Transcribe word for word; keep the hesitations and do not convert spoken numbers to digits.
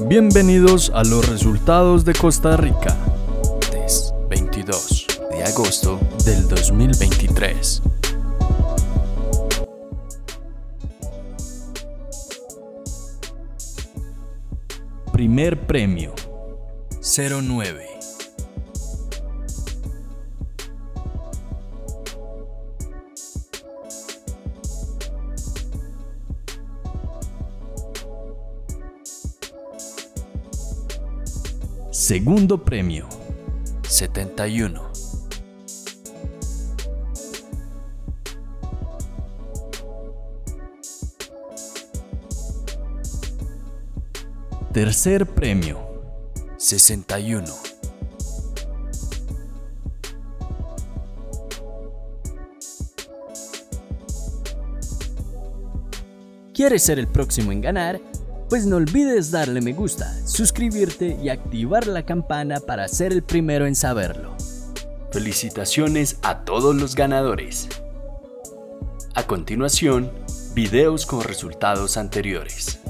Bienvenidos a los resultados de Costa Rica. Martes veintidós de agosto del dos mil veintitrés. Primer premio cero nueve. Segundo premio setenta y uno. Tercer premio sesenta y uno. ¿Quieres ser el próximo en ganar? Pues no olvides darle me gusta, suscribirte y activar la campana para ser el primero en saberlo. Felicitaciones a todos los ganadores. A continuación, videos con resultados anteriores.